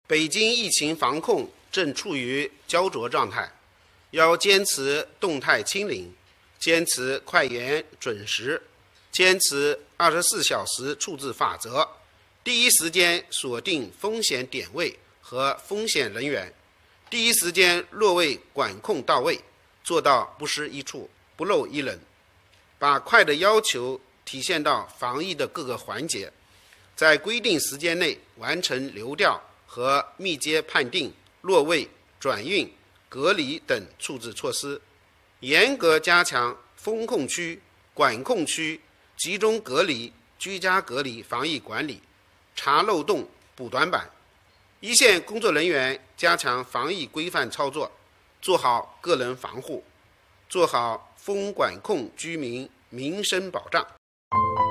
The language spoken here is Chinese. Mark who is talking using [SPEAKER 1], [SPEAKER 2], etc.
[SPEAKER 1] 北京疫情防控正处于焦灼状态，要坚持动态清零，坚持快严准时，坚持24小时处置法则，第一时间锁定风险点位和风险人员，第一时间落位管控到位，做到不失一处，不漏一人，把快的要求体现到防疫的各个环节，在规定时间内完成流调和密接判定、落位、转运、隔离等处置措施，严格加强风控区、管控区、集中隔离、居家隔离防疫管理，查漏洞、补短板。一线工作人员加强防疫规范操作，做好个人防护，做好风管控居民民生保障。